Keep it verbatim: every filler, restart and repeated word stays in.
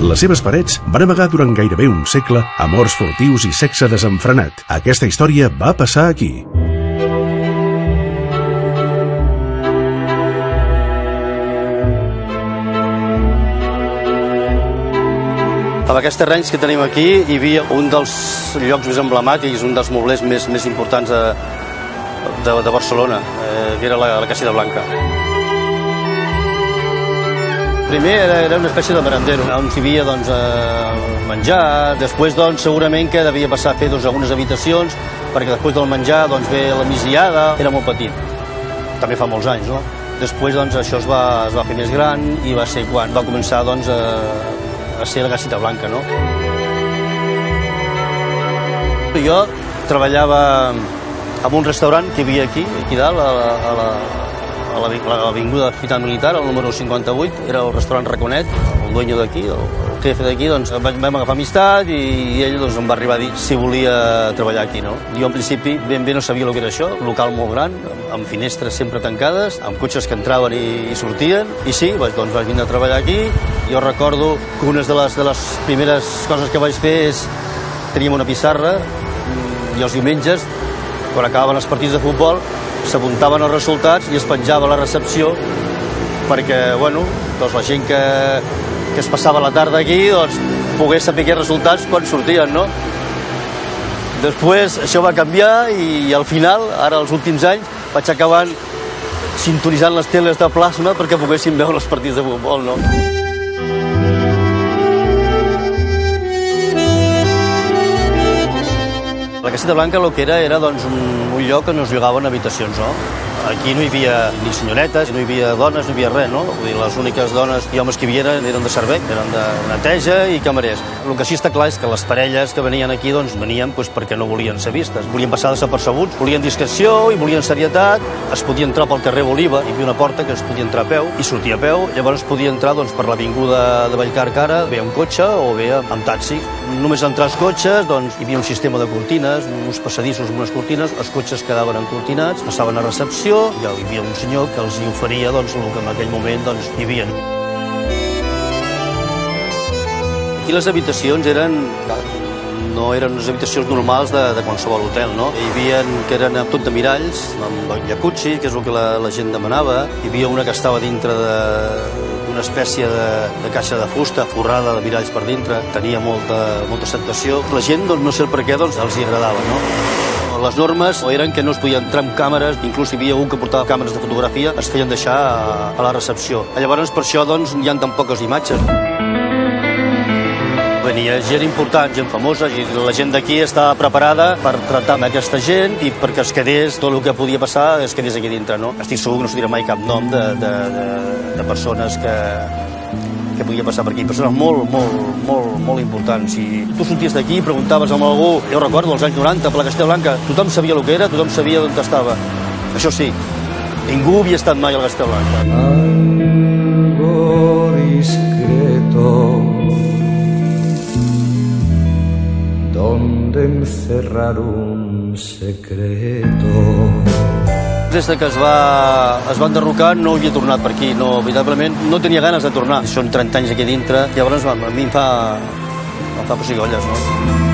Les seves parets van amagar durant gairebé un segle amors furtius i sexe desenfrenat. Aquesta història va passar aquí. En aquests terrenys que tenim aquí hi havia un dels llocs més emblemàtics, un dels moblers més, més importants de, de, de Barcelona, eh, que era la, la Caseta Blanca. Primer era, era una espècie de merendero, on hi havia doncs, eh, menjar, després doncs, segurament que devia passar a fer doncs, algunes habitacions, perquè després del menjar doncs, ve la migdiada, era molt petit, també fa molts anys, no? Després doncs, això es va, es va fer més gran i va ser quan va començar doncs, a, a ser la Caseta Blanca, no? Jo treballava en un restaurant que hi havia aquí, aquí dalt, a la, a la, a l'avinguda Hospital Militar, el número cinquanta-vuit, era el restaurant Raconet, el dueño d'aquí, el jefe d'aquí, doncs vam agafar amistat i ell doncs, em va arribar a dir si volia treballar aquí, no? Jo en principi ben bé no sabia el que era això, un local molt gran, amb finestres sempre tancades, amb cotxes que entraven i, i sortien, i sí, doncs vaig vindre a treballar aquí. Jo recordo que una de les, de les primeres coses que vaig fer és teníem una pissarra i els diumenges, quan acabaven els partits de futbol, s'apuntaven els resultats i es penjava a la recepció perquè, bueno, doncs la gent que, que es passava la tarda aquí doncs, pogués saber aquests resultats quan sortien, no? Després això va canviar i, i al final, ara els últims anys, vaig acabar sintonitzant les teles de plasma perquè poguessin veure els partits de futbol, no? La Caseta Blanca el que era era doncs, un, un lloc on es jugaven habitacions, no? Aquí no hi havia ni senyoretes, no hi havia dones, no hi havia res, no? Vull dir, les úniques dones i homes que hi havia eren de servei, eren de neteja i camarers. El que sí està clar és que les parelles que venien aquí doncs, venien doncs, perquè no volien ser vistes, volien passar desapercebuts, volien discreció i volien serietat, es podia entrar pel carrer Bolívar, hi havia una porta que es podia entrar a peu i sortir a peu, llavors es podia entrar doncs, per l'avinguda de Vallcarcara, bé amb cotxe o bé amb taxi. Només entrar els cotxes, doncs, hi havia un sistema de cortines, uns passadissos amb unes cortines, els cotxes quedaven encortinats, passaven a recepció, i hi havia un senyor que els hi oferia doncs, el que en aquell moment doncs, hi havia. Aquí les habitacions eren, no eren unes habitacions normals de, de qualsevol hotel, no? Hi havia que eren tot de miralls, amb jacuzzi, que és el que la, la gent demanava. Hi havia una que estava dintre d'una espècie de, de caixa de fusta forrada de miralls per dintre. Tenia molta, molta acceptació. La gent, doncs, no sé el per què, doncs, els hi agradava, no? Les normes eren que no es podia entrar amb càmeres, inclús hi havia un que portava càmeres de fotografia, es feien deixar a, a la recepció. Llavors, per això, doncs, hi ha tan poques imatges. Venia gent important, gent famosa, i la gent d'aquí estava preparada per tractar amb aquesta gent i perquè es quedés tot el que podia passar, es quedés aquí dintre, no? Estic segur que no es dirà mai cap nom de, de, de, de persones que... que podia passar per aquí, persones molt, molt, molt, molt importants. Si tu sorties d'aquí i preguntaves amb algú, jo recordo, als anys noranta, per la Caseta Blanca, tothom sabia el que era, tothom sabia on estava. Això sí, ningú havia estat mai a la Caseta Blanca. Algo discreto donde encerrar un secreto. Des que es va, es va enderrocar no havia tornat per aquí, no, veritablement no tenia ganes de tornar. Són trenta anys aquí dintre, llavors a mi em fa, em fa pessigolles, no?